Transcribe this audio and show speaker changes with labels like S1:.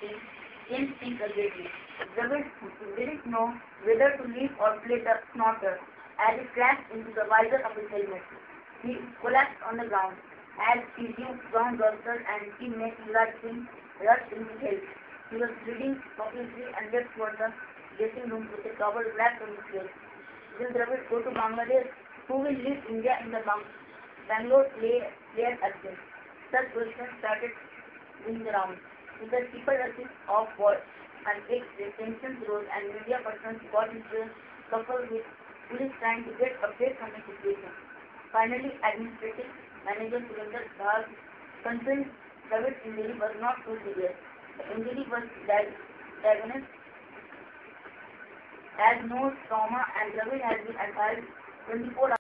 S1: team changed things greatly. Dravid didn't know whether to leave or play the snorter as it crashed into the visor of his helmet. He collapsed on the ground as his new brown doctor and teammate Yuvraj Singh rushed in to help. He was bleeding profusely and left for the dressing room with a covered black on his face. Will Dravid go to Bangladesh? Who will lead India in the Bangalore players absence? Such questions started in the round. With the triple assist of ball and tensions rose and media persons got into a scuffle with police trying to get updates on the situation. Finally, administrative manager Surinder Dhar convinced Dravid's injury was not too serious. The injury was diagnosed as nose trauma and Dravid has been advised 24 hours